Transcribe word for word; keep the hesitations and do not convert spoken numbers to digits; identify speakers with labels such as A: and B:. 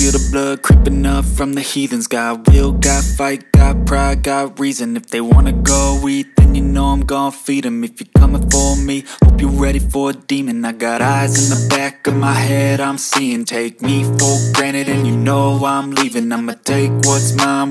A: feel the blood creeping up from the heathens. Got will, got fight, got pride, got reason. If they wanna go eat, then you know I'm gon' feed them. If you're coming for me, hope you're ready for a demon. I got eyes in the back of my head, I'm seeing. Take me for granted and you know I'm leaving. I'ma take what's mine